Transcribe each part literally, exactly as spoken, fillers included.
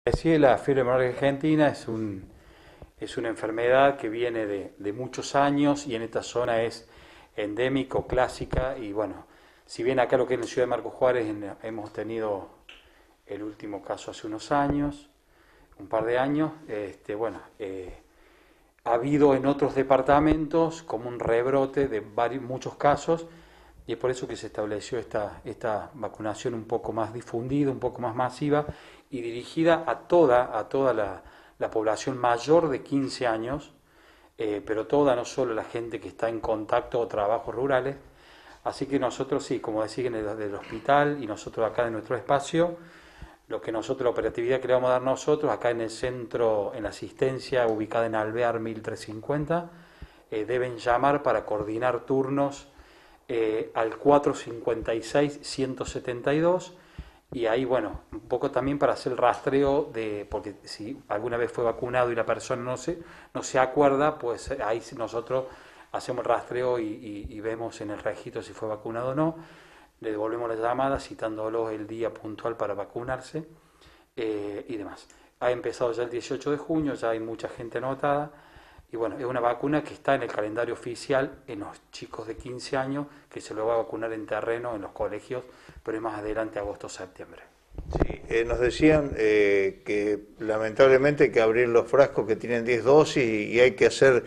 Sí, la fiebre hemorrágica argentina es un, es una enfermedad que viene de, de muchos años y en esta zona es endémico, clásica y bueno, si bien acá lo que es en la ciudad de Marcos Juárez en- hemos tenido el último caso hace unos años, un par de años, este, bueno, eh, ha habido en otros departamentos como un rebrote de varios, muchos casos y es por eso que se estableció esta, esta vacunación un poco más difundida, un poco más masiva y dirigida a toda, a toda la, la población mayor de quince años, eh, pero toda, no solo la gente que está en contacto o trabajos rurales. Así que nosotros sí, como decís, en el del hospital y nosotros acá en nuestro espacio, lo que nosotros, la operatividad que le vamos a dar nosotros, acá en el centro, en la asistencia ubicada en Alvear mil trescientos cincuenta, eh, deben llamar para coordinar turnos eh, al cuatrocientos cincuenta y seis ciento setenta y dos y ahí, bueno, un poco también para hacer el rastreo de, porque si alguna vez fue vacunado y la persona no se, no se acuerda, pues ahí nosotros hacemos el rastreo y, y, y vemos en el registro si fue vacunado o no, le devolvemos la llamada citándolo el día puntual para vacunarse eh, y demás. Ha empezado ya el dieciocho de junio, ya hay mucha gente anotada. Y bueno, es una vacuna que está en el calendario oficial en los chicos de quince años, que se lo va a vacunar en terreno, en los colegios, pero es más adelante, agosto-septiembre. Sí, eh, nos decían eh, que lamentablemente hay que abrir los frascos que tienen diez dosis y, y hay que hacer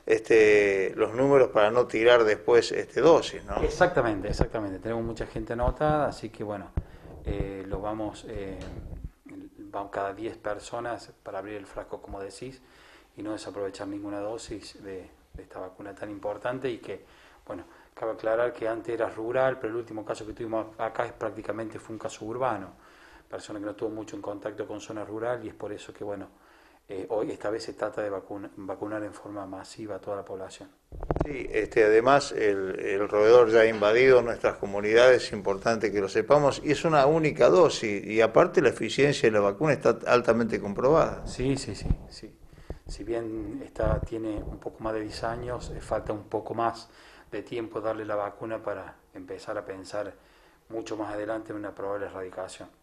este, los números para no tirar después este, dosis, ¿no? Exactamente, exactamente. Tenemos mucha gente anotada, así que bueno, eh, lo vamos, eh, vamos cada diez personas para abrir el frasco, como decís, y no desaprovechar ninguna dosis de, de esta vacuna tan importante y que, bueno, cabe aclarar que antes era rural, pero el último caso que tuvimos acá es prácticamente fue un caso urbano, persona que no estuvo mucho en contacto con zona rural y es por eso que, bueno, eh, hoy esta vez se trata de vacuna, vacunar en forma masiva a toda la población. Sí, este, además el, el roedor ya ha invadido nuestras comunidades, es importante que lo sepamos, y es una única dosis, y aparte la eficiencia de la vacuna está altamente comprobada. Sí, sí, sí, sí. Si bien esta tiene un poco más de diez años, eh, falta un poco más de tiempo darle la vacuna para empezar a pensar mucho más adelante en una probable erradicación.